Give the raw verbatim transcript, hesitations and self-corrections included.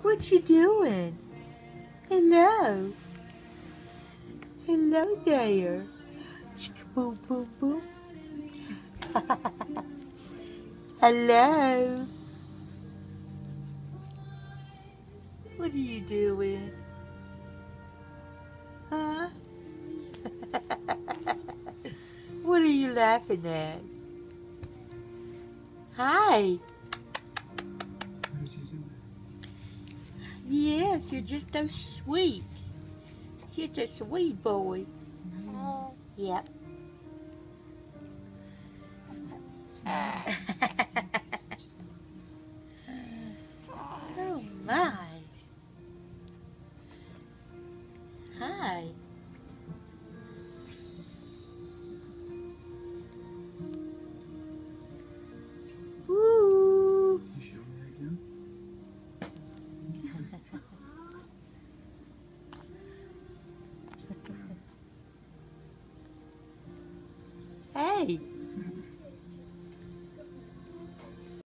What you doing? Hello. Hello there. Boom, boom, boom. Hello. What are you doing? Huh? What are you laughing at? Hi. Yes, you're just so sweet. You're a sweet boy. Yep. Oh my. Hi. Woo. Hey.